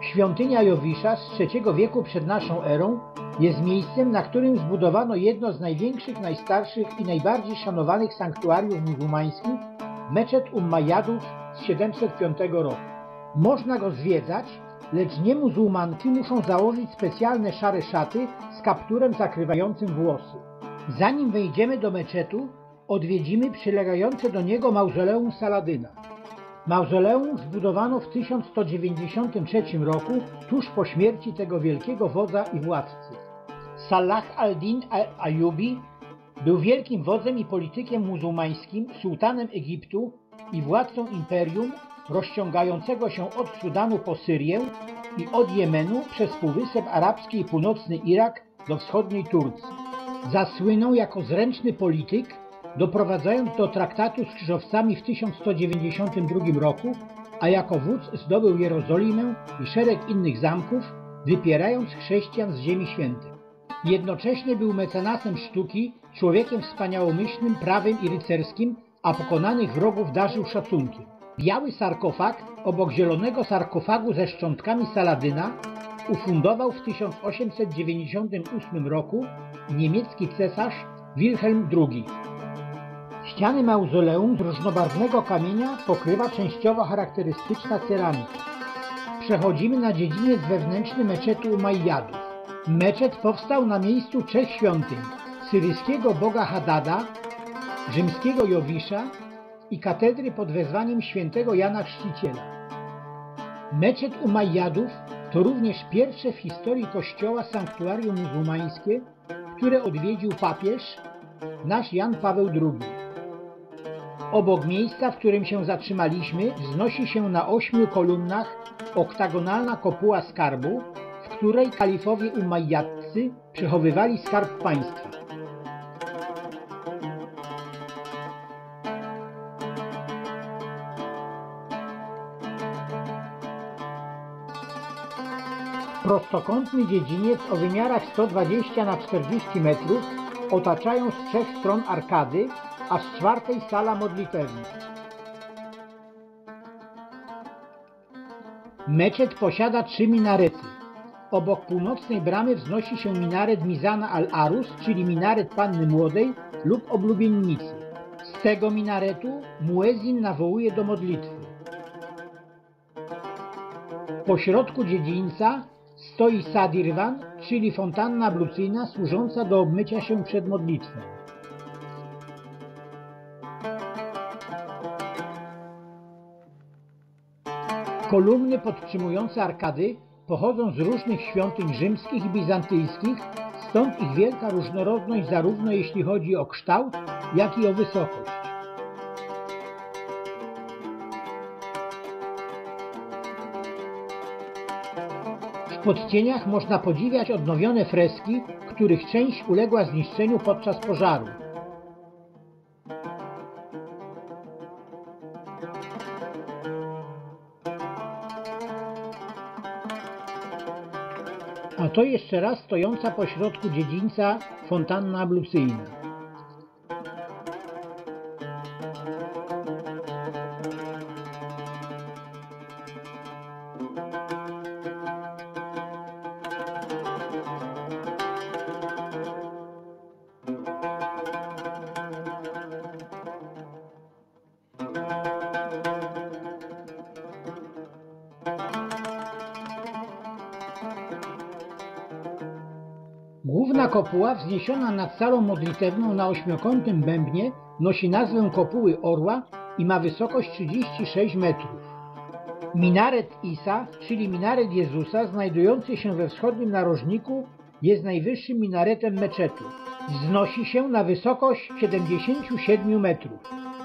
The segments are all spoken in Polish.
Świątynia Jowisza z III wieku przed naszą erą jest miejscem, na którym zbudowano jedno z największych, najstarszych i najbardziej szanowanych sanktuariów muzułmańskich, meczet Umayyadów z 705 roku. Można go zwiedzać, lecz niemuzułmanki muszą założyć specjalne szare szaty z kapturem zakrywającym włosy. Zanim wejdziemy do meczetu, odwiedzimy przylegające do niego mauzoleum Saladyna. Mauzoleum zbudowano w 1193 roku, tuż po śmierci tego wielkiego wodza i władcy. Salah ad-Din al-Ayyubi był wielkim wodzem i politykiem muzułmańskim, sułtanem Egiptu i władcą imperium rozciągającego się od Sudanu po Syrię i od Jemenu przez Półwysep Arabski i północny Irak do wschodniej Turcji. Zasłynął jako zręczny polityk, doprowadzając do traktatu z krzyżowcami w 1192 roku, a jako wódz zdobył Jerozolimę i szereg innych zamków, wypierając chrześcijan z Ziemi Świętej. Jednocześnie był mecenasem sztuki, człowiekiem wspaniałomyślnym, prawym i rycerskim, a pokonanych wrogów darzył szacunkiem. Biały sarkofag obok zielonego sarkofagu ze szczątkami Saladyna ufundował w 1898 roku niemiecki cesarz Wilhelm II. Ściany mauzoleum z różnobarwnego kamienia pokrywa częściowo charakterystyczna ceramika. Przechodzimy na dziedziniec wewnętrzny meczetu Umayyadów. Meczet powstał na miejscu trzech świątyń: syryjskiego boga Hadada, rzymskiego Jowisza i katedry pod wezwaniem świętego Jana Chrzciciela. Meczet Umayyadów to również pierwsze w historii kościoła sanktuarium muzułmańskie, które odwiedził papież, nasz Jan Paweł II. Obok miejsca, w którym się zatrzymaliśmy, wznosi się na 8 kolumnach oktagonalna kopuła skarbu, w której kalifowie umayyadcy przechowywali skarb państwa. Prostokątny dziedziniec o wymiarach 120 na 40 metrów otaczają z trzech stron arkady, a z czwartej sala modlitewna. Meczet posiada 3 minarety. Obok północnej bramy wznosi się minaret Mizana al-Arus, czyli minaret Panny Młodej lub Oblubieńnicy. Z tego minaretu muezin nawołuje do modlitwy. Po środku dziedzińca stoi sadirwan, czyli fontanna ablucyjna służąca do obmycia się przed modlitwą. Kolumny podtrzymujące arkady pochodzą z różnych świątyń rzymskich i bizantyjskich, stąd ich wielka różnorodność zarówno jeśli chodzi o kształt, jak i o wysokość. W podcieniach można podziwiać odnowione freski, których część uległa zniszczeniu podczas pożaru. A to jeszcze raz stojąca pośrodku dziedzińca fontanna ablucyjna. Główna kopuła, wzniesiona nad salą modlitewną na ośmiokątnym bębnie, nosi nazwę kopuły orła i ma wysokość 36 metrów. Minaret Isa, czyli minaret Jezusa, znajdujący się we wschodnim narożniku, jest najwyższym minaretem meczetu. Wznosi się na wysokość 77 metrów.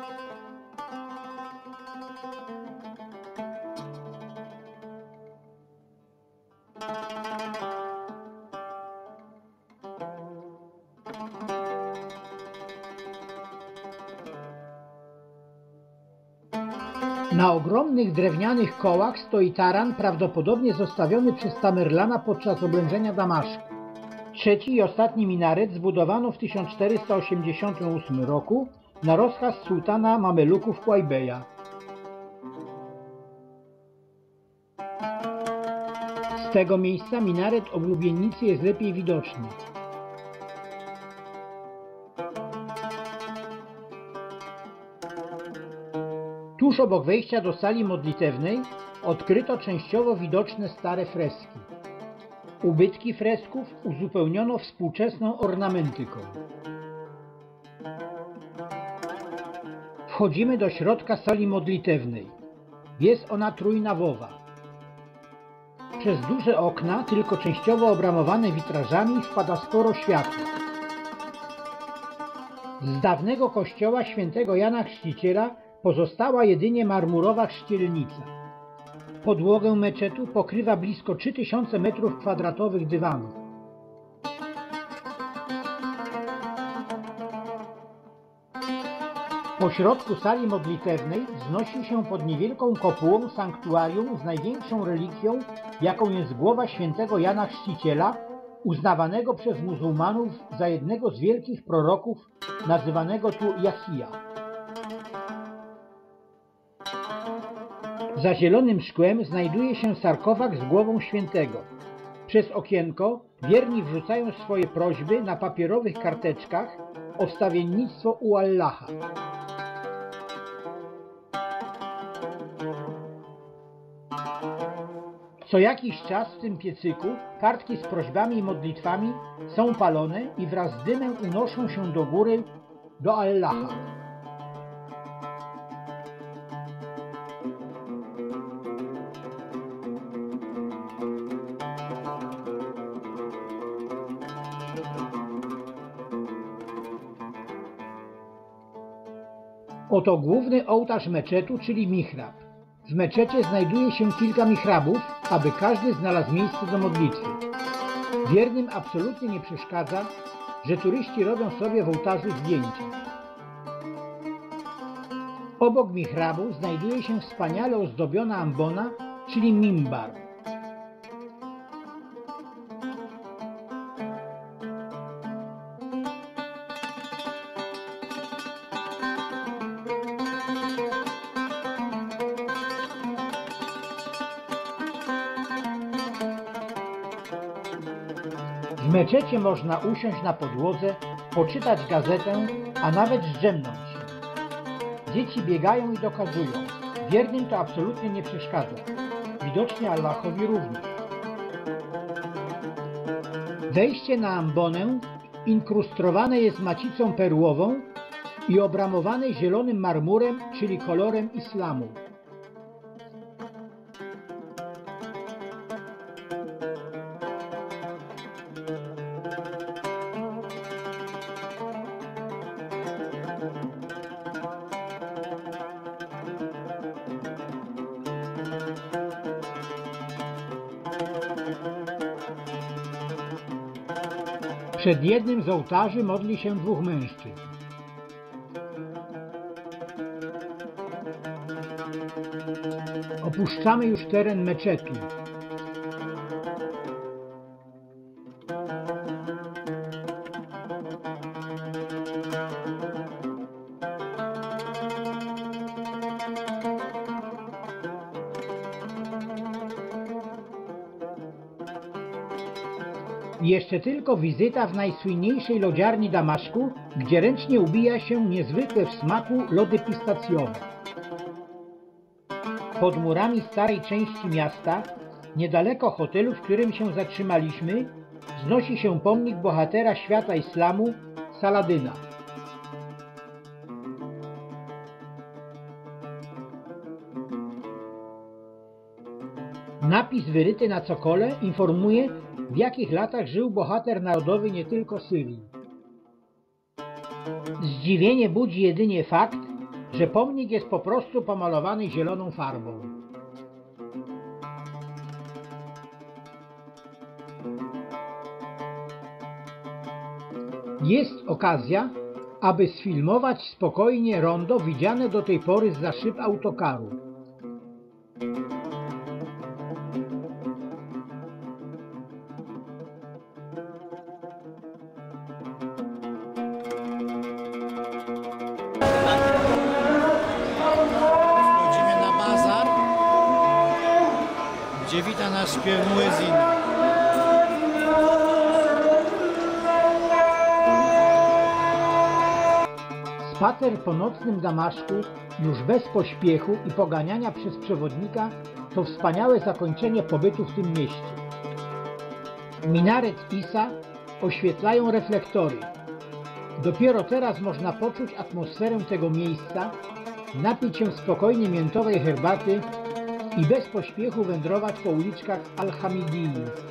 Na ogromnych drewnianych kołach stoi taran, prawdopodobnie zostawiony przez Tamerlana podczas oblężenia Damaszku. Trzeci i ostatni minaret zbudowano w 1488 roku na rozkaz sułtana Mameluków Kłajbeja. Z tego miejsca minaret Oblubieńnicy jest lepiej widoczny. Tuż obok wejścia do sali modlitewnej odkryto częściowo widoczne stare freski. Ubytki fresków uzupełniono współczesną ornamentyką. Wchodzimy do środka sali modlitewnej. Jest ona trójnawowa. Przez duże okna, tylko częściowo obramowane witrażami, wpada sporo światła. Z dawnego kościoła świętego Jana Chrzciciela pozostała jedynie marmurowa chrzcielnica. Podłogę meczetu pokrywa blisko 3000 m2 dywanu. Po środku sali modlitewnej wznosi się pod niewielką kopułą sanktuarium z największą relikwią, jaką jest głowa świętego Jana Chrzciciela, uznawanego przez muzułmanów za jednego z wielkich proroków, nazywanego tu Jahija. Za zielonym szkłem znajduje się sarkofag z głową świętego. Przez okienko wierni wrzucają swoje prośby na papierowych karteczkach o wstawiennictwo u Allaha. Co jakiś czas w tym piecyku kartki z prośbami i modlitwami są palone i wraz z dymem unoszą się do góry do Allaha. Oto główny ołtarz meczetu, czyli mihrab. W meczecie znajduje się kilka mihrabów, aby każdy znalazł miejsce do modlitwy. Wiernym absolutnie nie przeszkadza, że turyści robią sobie w ołtarzu zdjęcia. Obok mihrabu znajduje się wspaniale ozdobiona ambona, czyli mimbar. W meczecie można usiąść na podłodze, poczytać gazetę, a nawet zdrzemnąć się. Dzieci biegają i dokazują. Wiernym to absolutnie nie przeszkadza. Widocznie Allahowi również. Wejście na ambonę inkrustrowane jest macicą perłową i obramowane zielonym marmurem, czyli kolorem islamu. Przed jednym z ołtarzy modli się dwóch mężczyzn. Opuszczamy już teren meczetu. Jeszcze tylko wizyta w najsłynniejszej lodziarni Damaszku, gdzie ręcznie ubija się niezwykłe w smaku lody pistacjowe. Pod murami starej części miasta, niedaleko hotelu, w którym się zatrzymaliśmy, wznosi się pomnik bohatera świata islamu, Saladyna. Napis wyryty na cokole informuje, w jakich latach żył bohater narodowy nie tylko Syrii. Zdziwienie budzi jedynie fakt, że pomnik jest po prostu pomalowany zieloną farbą. Jest okazja, aby sfilmować spokojnie rondo widziane do tej pory zza szyb autokaru. gdzie wita nas śpiew muezin. Spacer po nocnym Damaszku, już bez pośpiechu i poganiania przez przewodnika, to wspaniałe zakończenie pobytu w tym mieście. Minaret Isa oświetlają reflektory. Dopiero teraz można poczuć atmosferę tego miejsca, napić się spokojnie miętowej herbaty i bez pośpiechu wędrować po uliczkach Al-Hamidii.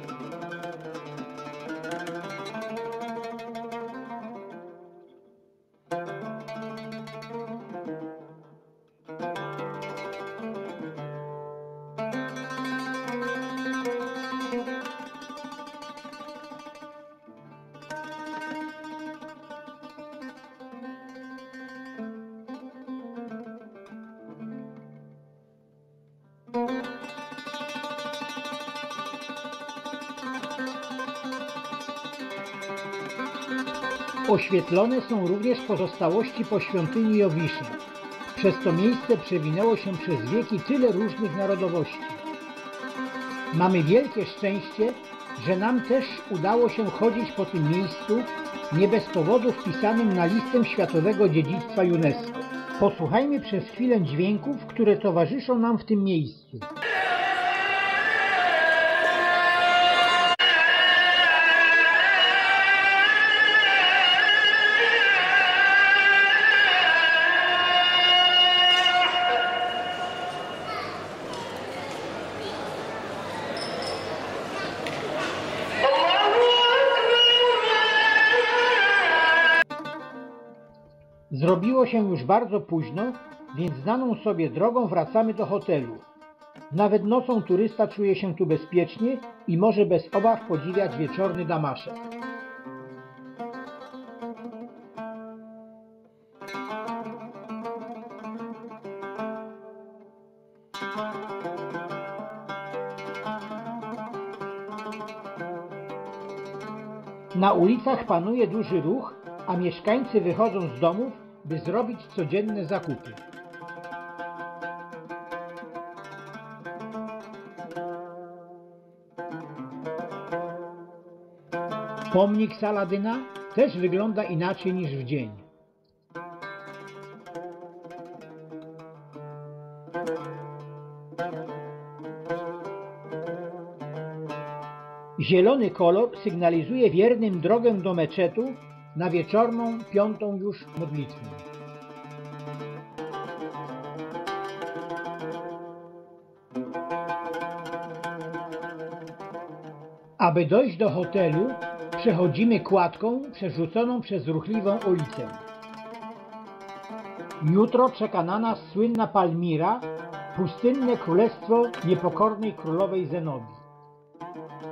Oświetlone są również pozostałości po świątyni Jowisza. Przez to miejsce przewinęło się przez wieki tyle różnych narodowości. Mamy wielkie szczęście, że nam też udało się chodzić po tym miejscu, nie bez powodu wpisanym na listę Światowego Dziedzictwa UNESCO. Posłuchajmy przez chwilę dźwięków, które towarzyszą nam w tym miejscu. Zrobiło się już bardzo późno, więc znaną sobie drogą wracamy do hotelu. Nawet nocą turysta czuje się tu bezpiecznie i może bez obaw podziwiać wieczorny Damaszek. Na ulicach panuje duży ruch, a mieszkańcy wychodzą z domów, by zrobić codzienne zakupy. Pomnik Saladyna też wygląda inaczej niż w dzień. Zielony kolor sygnalizuje wiernym drogę do meczetu na wieczorną, 5. już modlitwę. Aby dojść do hotelu, przechodzimy kładką przerzuconą przez ruchliwą ulicę. Jutro czeka na nas słynna Palmira, pustynne królestwo niepokornej królowej Zenobii.